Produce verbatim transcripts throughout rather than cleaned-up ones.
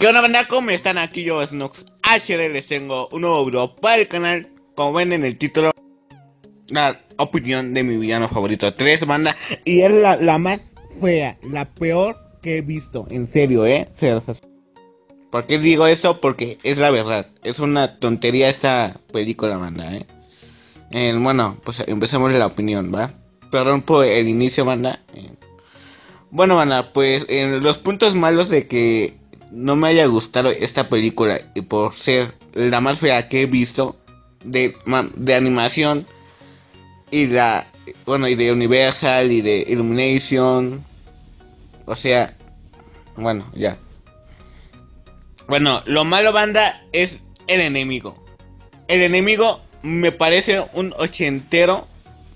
¿Qué onda, banda? ¿Cómo están? Aquí yo, Snox H D, les tengo un nuevo video para el canal. Como ven en el título, la opinión de mi villano favorito tres, banda. Y es la, la más fea, la peor que he visto, en serio, ¿eh? ¿Por qué digo eso? Porque es la verdad. Es una tontería esta película, banda, ¿eh? Eh, bueno, pues empecemos la opinión, ¿va? Perdón por el inicio, banda. Eh, bueno, banda, pues en los puntos malos de que no me haya gustado esta película y por ser la más fea que he visto de, de animación y la, bueno, y de Universal y de Illumination, o sea, bueno, ya. Bueno, lo malo, banda, es el enemigo. El enemigo me parece un ochentero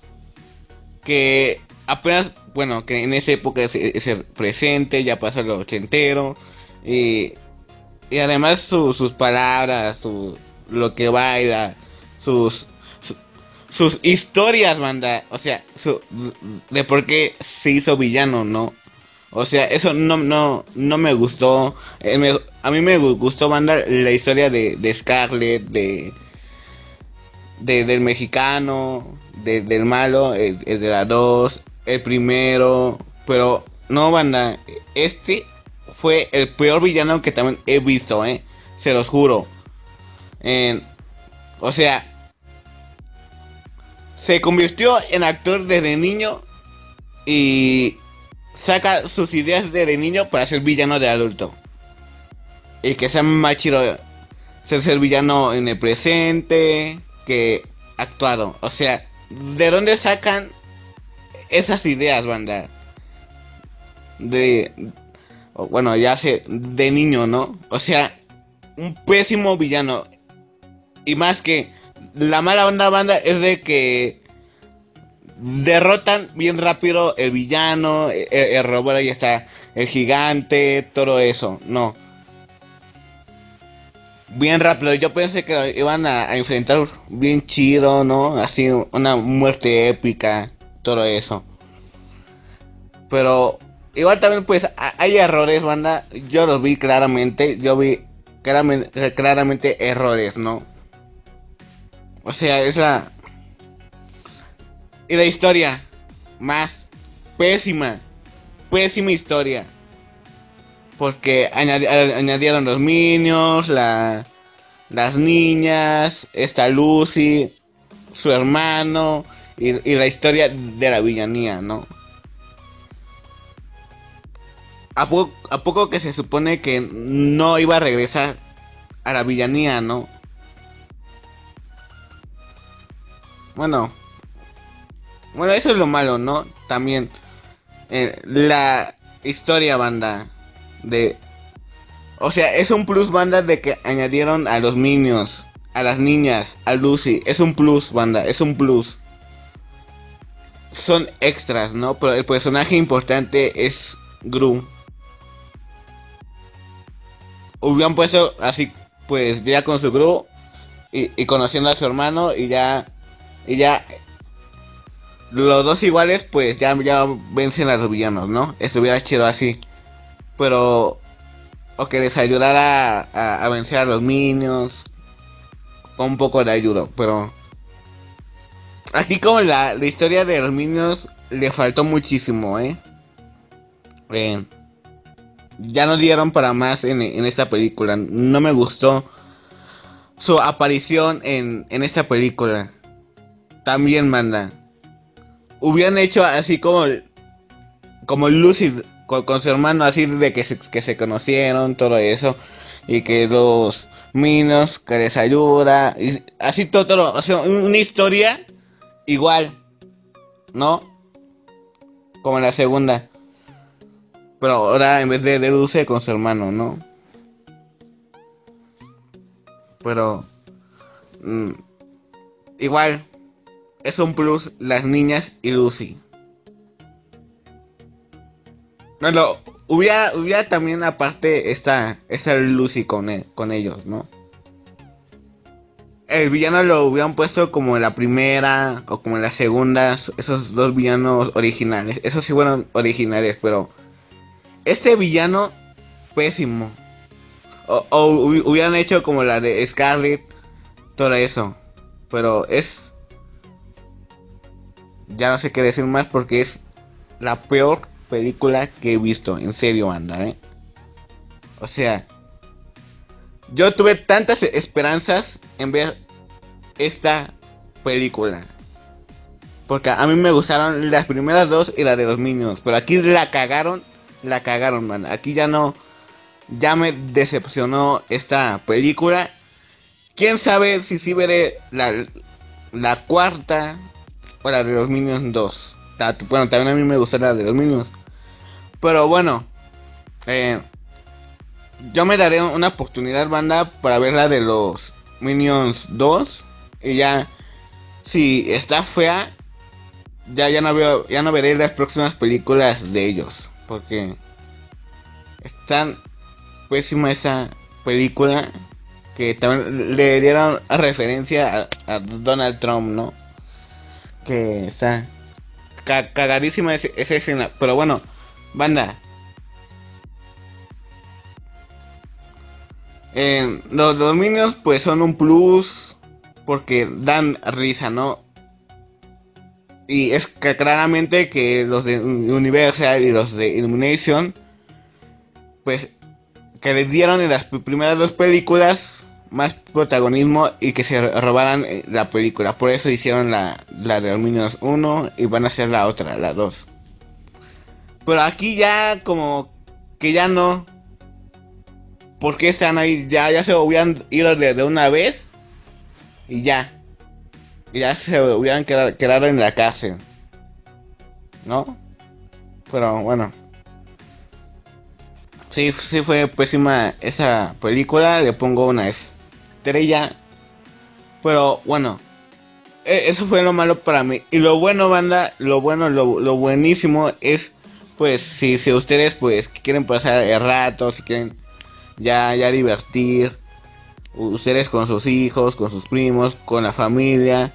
que apenas, bueno, que en esa época es, es el presente, ya pasó lo ochentero. Y, y además su, sus palabras, su, lo que baila, sus, su, sus historias, banda. O sea, su, de por qué se hizo villano, ¿no? O sea, eso no, no, no me gustó. Eh, me, a mí me gustó, banda, la historia de, de Scarlett, de, de del mexicano, de, del malo, el, el de la dos, el primero. Pero no, banda, este fue el peor villano que también he visto, eh. Se los juro. Eh, o sea, se convirtió en actor desde niño y saca sus ideas desde niño para ser villano de adulto. Y que sea más chido ser, ser villano en el presente que actuado. O sea, ¿de dónde sacan esas ideas, banda? De... Bueno, ya sé, de niño, ¿no? O sea, un pésimo villano. Y más que la mala onda, banda, es de que derrotan bien rápido el villano, el, el robot, ahí está, el gigante, todo eso, no. Bien rápido, yo pensé que lo iban a, a enfrentar bien chido, ¿no? Así, una muerte épica, todo eso. Pero igual también pues hay errores, banda. Yo los vi claramente. Yo vi claramente, claramente errores, ¿no? O sea, es la... Y la historia más pésima. Pésima historia. Porque añadi añadieron los Minions, la, las niñas, esta Lucy, su hermano y, y la historia de la villanía, ¿no? ¿A poco, ¿A poco que se supone que no iba a regresar a la villanía, no? Bueno, bueno, eso es lo malo, ¿no? También eh, la historia, banda, de... O sea, es un plus, banda, de que añadieron a los Minions, a las niñas, a Lucy. Es un plus, banda, es un plus. Son extras, ¿no? Pero el personaje importante es Gru. Hubieran puesto así, pues ya con su Gru y, y conociendo a su hermano y ya y ya los dos iguales, pues ya, ya vencen a los villanos, ¿no? Estuviera chido así. Pero o que les ayudara a, a, a vencer a los Minions con un poco de ayuda. Pero aquí como la, la historia de los Minions le faltó muchísimo, ¿eh? Eh Ya no dieron para más en, en esta película. No me gustó su aparición en, en esta película. También, manda. Hubieran hecho así como como Lucy con, con su hermano, así de que se, que se conocieron, todo eso. Y que los Minions, que les ayuda. Y así todo, todo. O sea, una historia igual, ¿no? Como en la segunda. Pero ahora en vez de, de Lucy con su hermano, ¿no? Pero... Mmm, igual, es un plus las niñas y Lucy. Bueno, hubiera, hubiera también aparte esta, esta Lucy con, él, con ellos, ¿no? El villano lo hubieran puesto como en la primera o como en la segunda, esos dos villanos originales. Esos sí fueron originales, pero... Este villano, pésimo. O, o hubieran hecho como la de Scarlett, todo eso. Pero es... Ya no sé qué decir más porque es la peor película que he visto. En serio, banda, ¿eh? O sea, yo tuve tantas esperanzas en ver esta película. Porque a mí me gustaron las primeras dos y la de los Minions. Pero aquí la cagaron, la cagaron, man. Aquí ya no... Ya me decepcionó esta película. Quién sabe si sí veré la, la cuarta o la de los Minions dos. Bueno, también a mí me gusta la de los Minions. Pero bueno, eh, yo me daré una oportunidad, banda, para ver la de los Minions dos. Y ya, si está fea, ya, ya, no veo, ya no veré las próximas películas de ellos. Porque están pésima esa película. Que también le dieron referencia a, a Donald Trump, ¿no? Que está ca cagadísima ese, esa escena. Pero bueno, banda. Eh, los, los Minions pues son un plus. Porque dan risa, ¿no? Y es que claramente que los de Universal y los de Illumination, pues, que les dieron en las primeras dos películas más protagonismo y que se robaran la película. Por eso hicieron la, la de los Minions uno y van a hacer la otra, la dos. Pero aquí ya como que ya no. Porque están ahí, ya, ya se hubieran ido de, de una vez y ya. Y ya se hubieran quedado, quedado en la cárcel, ¿no? Pero bueno. Sí, sí fue pésima esa película, le pongo una estrella. Pero bueno, eso fue lo malo para mí. Y lo bueno, banda, lo bueno, lo, lo buenísimo es, pues, si, si ustedes pues quieren pasar el rato, si quieren ya, ya divertir, ustedes con sus hijos, con sus primos, con la familia.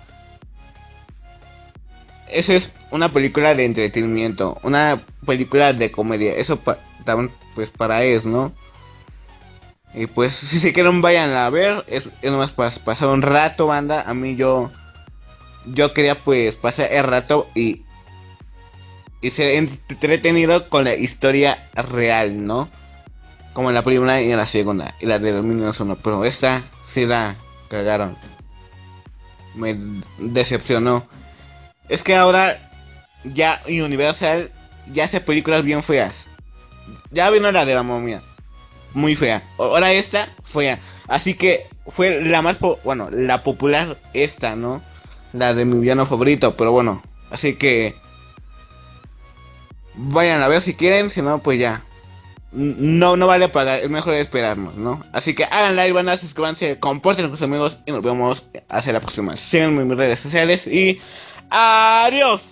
Esa es una película de entretenimiento, una película de comedia. Eso pa también pues para eso, ¿no? Y pues si se quieren vayan a ver, es, es nomás para pasar un rato, banda. A mí yo yo quería pues pasar el rato y y ser entretenido con la historia real, ¿no? Como en la primera y en la segunda y la de dos mil uno, pero esta sí la cagaron. Me decepcionó. Es que ahora ya Universal ya hace películas bien feas. Ya vino la de la momia, muy fea. Ahora esta, fea. Así que fue la más, po bueno, la popular esta, ¿no? La de mi villano favorito, pero bueno. Así que vayan a ver si quieren, si no, pues ya. No, no vale pagar, es mejor esperarnos, ¿no? Así que hagan like, van a suscríbanse, compartan con sus amigos y nos vemos hasta la próxima. Síganme en mis redes sociales y adiós.